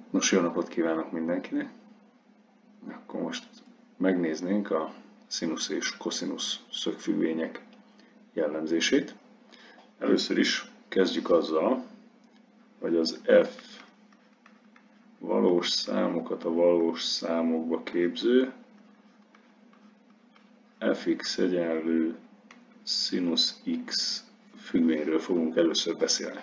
Nos, jó napot kívánok mindenkinek! Akkor most megnéznénk a szinusz és koszinusz szögfüggvények jellemzését. Először is kezdjük azzal, hogy az f valós számokat a valós számokba képző fx egyenlő szinusz x függvényről fogunk először beszélni.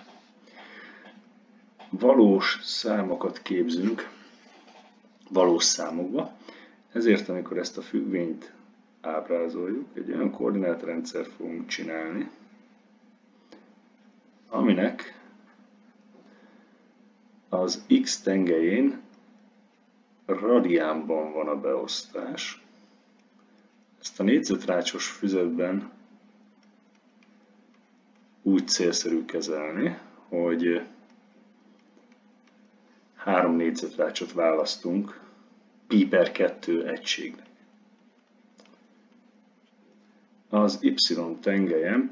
Valós számokat képzünk valós számokba, ezért amikor ezt a függvényt ábrázoljuk, egy olyan koordinátrendszert fogunk csinálni, aminek az x tengelyén radiánban van a beosztás. Ezt a négyzetrácsos füzetben úgy célszerű kezelni, hogy 3 négyzetrácsot választunk pi/2 egységnek. Az y tengelyen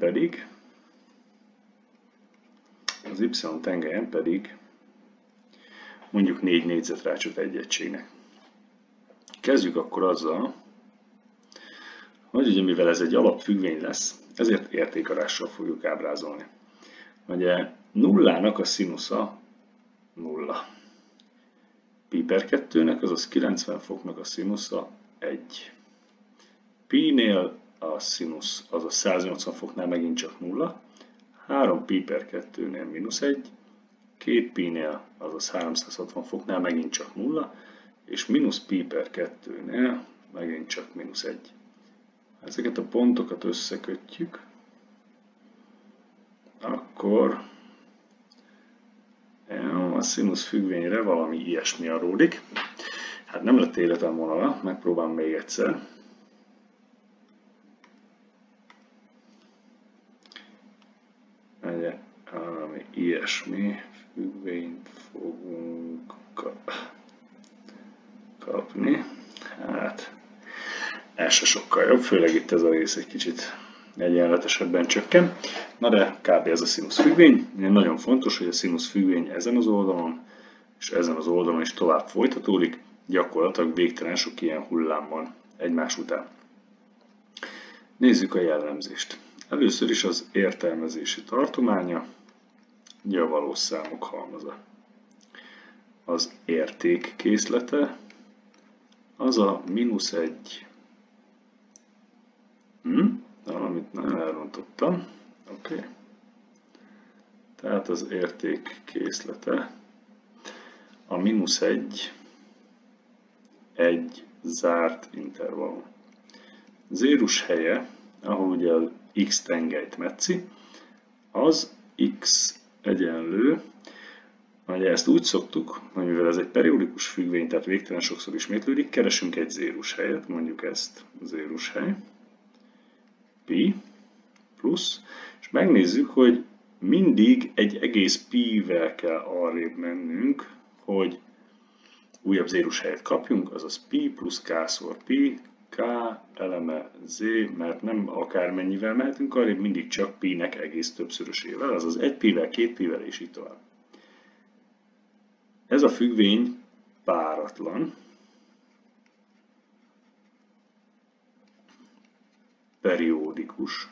pedig mondjuk 4 négyzetrácsot egy egységnek. Kezdjük akkor azzal, hogy ugye mivel ez egy alapfüggvény lesz, ezért értékarással fogjuk ábrázolni. Ugye nullának a színusza 0. Pi/2-nek, azaz 90 foknak a színusza 1. Pi-nél a színusz, azaz 180 foknál megint csak 0. 3 pi/2-nél -1. 2 pi-nél, azaz 360 foknál megint csak 0. És mínusz pi/2-nél megint csak -1. Ezeket a pontokat összekötjük, akkor a színusz függvényre valami ilyesmi adódik. Hát nem lett életem vonala, megpróbálom még egyszer. Valami ilyesmi függvényt fogunk kapni. Hát, ez se sokkal jobb, főleg itt ez a rész egy kicsit egyenletesebben csökken. Na de kb. Ez a színusz függvény. Nagyon fontos, hogy a színusz függvény ezen az oldalon és ezen az oldalon is tovább folytatódik. Gyakorlatilag végtelen sok ilyen hullám van egymás után. Nézzük a jellemzést. Először is az értelmezési tartománya, ugye a valós számok halmaza. Az érték készlete az a -1. Valamit nagyon elrontottam. Oké. Tehát az érték készlete a -1 egy zárt intervallum. Zérus helye, ahol ugye az x tengelyt metszi, az x egyenlő, ugye ezt úgy szoktuk, hogy mivel ez egy periódikus függvény, tehát végtelen sokszor ismétlődik, keresünk egy zérus helyet, mondjuk ezt, zérus hely, pi plusz, és megnézzük, hogy mindig egy egész pi-vel kell arrébb mennünk, hogy újabb zérus helyet kapjunk, azaz pi plusz k-szor pi, k eleme z, mert nem akármennyivel mehetünk arrébb, mindig csak pi-nek egész többszörösével, azaz 1 pi-vel, 2 pi-vel és így tovább. Ez a függvény páratlan, periódikus,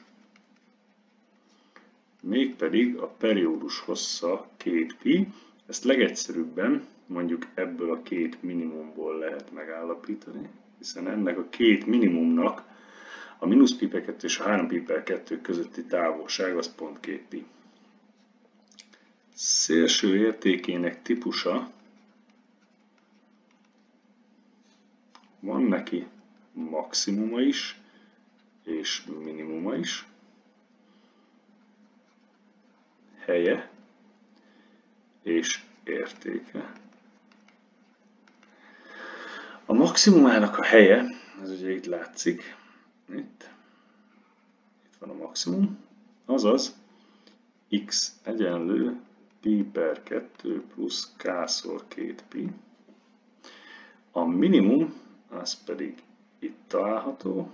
mégpedig a periódus hossza 2 pi, ezt legegyszerűbben mondjuk ebből a 2 minimumból lehet megállapítani, hiszen ennek a 2 minimumnak a -pi/2 és a 3 pi/2 közötti távolság az pont 2 pi. Szélső értékének típusa, van neki maximuma is és minimuma is, helye és értéke. A maximumának a helye, ez ugye itt látszik, itt van a maximum, azaz x egyenlő pi/2 plusz k-szor 2 pi. A minimum az pedig itt található,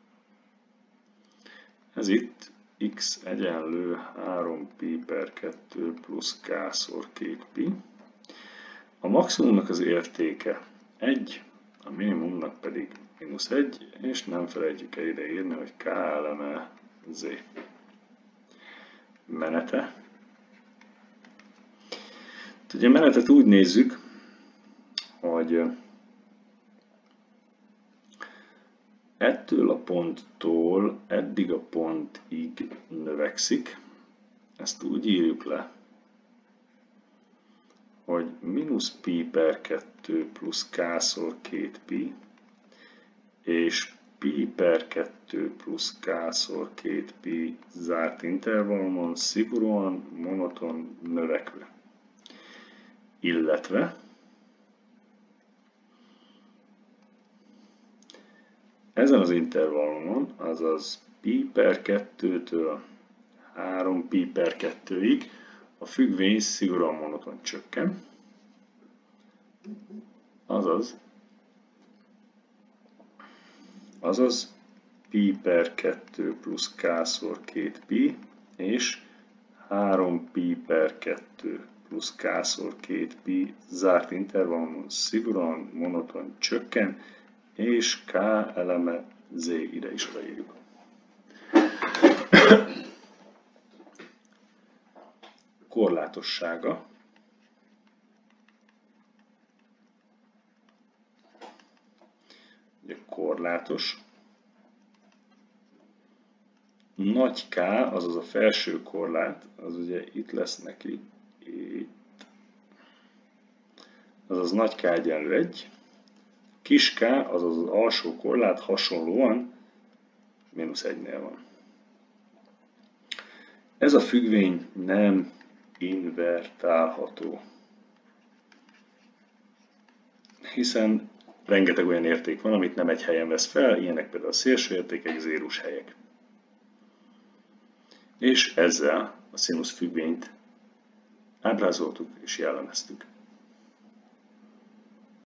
ez itt x egyenlő 3 pi/2 plusz k-szor 2 pi. A maximumnak az értéke 1, a minimumnak pedig -1, és nem felejtjük el ide írni, hogy k eleme z. Menete. Ugye a menetet úgy nézzük, hogy ettől a ponttól eddig a pontig növekszik. Ezt úgy írjuk le, hogy -π/2 plusz k/2 pi, és π/2 plusz k/2 pi zárt intervallumon szigorúan monoton növekvő. Illetve ezen az intervallumon, azaz π/2-től 3π/2-ig a függvény szigorúan monoton csökken, azaz π/2 plusz k/2 pi és 3π/2 plusz k/2 pi zárt intervallumon szigorúan monoton csökken, és k eleme z, ide is leírjuk. Korlátossága. Ugye korlátos. Nagy K, azaz a felső korlát, az ugye itt lesz neki, itt. Azaz nagy K egyenlő 1. Kis K, azaz az alsó korlát hasonlóan -1-nél van. Ez a függvény nem invertálható, hiszen rengeteg olyan érték van, amit nem egy helyen vesz fel, ilyenek például a szélső értékek, zérus helyek. És ezzel a színusz függvényt ábrázoltuk és jellemeztük.